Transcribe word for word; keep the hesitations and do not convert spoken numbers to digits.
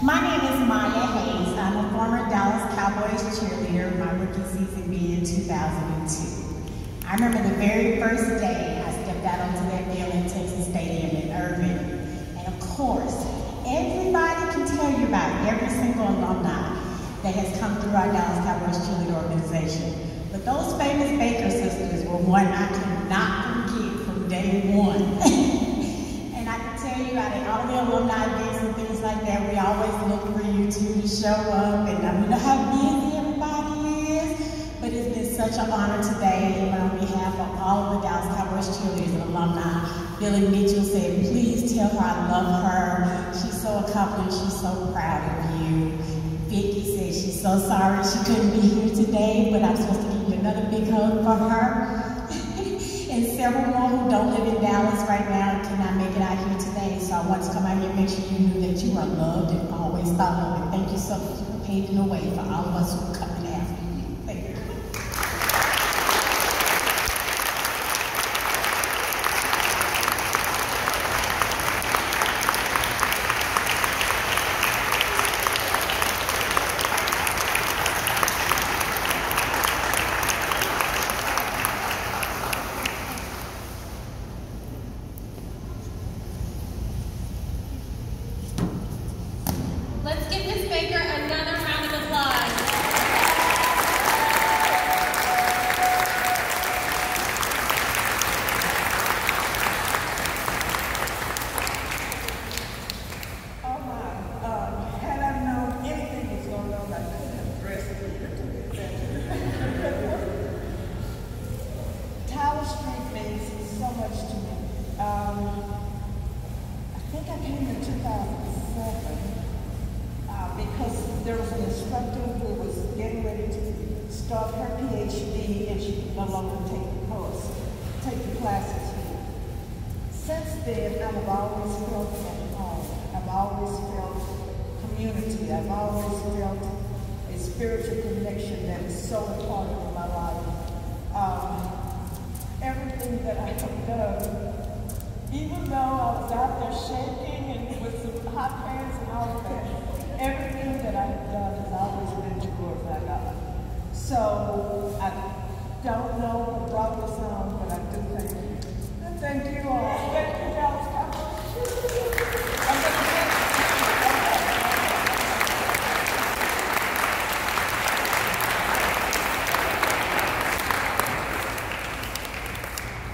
My name is Maya Hayes. I'm a former Dallas Cowboys cheerleader, my rookie season being in two thousand two. I remember the very first day I stepped out onto that field in Texas Stadium in Irving. And of course, everybody can tell you about every single alumni that has come through our Dallas Cowboys cheerleader organization. But those famous Baker sisters were one I could not forget from day one. And I can tell you, out of all the alumni events and things like that, we always look for you two to show up. And I know how busy everybody is, but it's been such an honor today. And on behalf of all of the Dallas Cowboys cheerleaders and alumni, Billy Mitchell said, please tell her I love her. She's so accomplished, she's so proud of you. Vicky said she's so sorry she couldn't be here today, but I'm supposed to give you another big hug for her. And several more who don't live in Dallas right now and cannot make it out here today. So I want to come out here and make sure you knew that you are loved and always thought of. And thank you so much for paving the way for all of us who are coming after you. Thank you. Let's give Miz Baker another round of applause. Oh my, uh, had I known anything was going on, I couldn't have dressed it. Tyler Street means so much to me. Um, I think I came in two thousand seven. Uh, because there was an instructor who was getting ready to start her P H D and she could no longer take the course, take the classes here. Since then, I've always felt at home. I've always felt community. I've always felt a spiritual connection that is so important in my life. Um, everything that I have done, even though I was out there shaking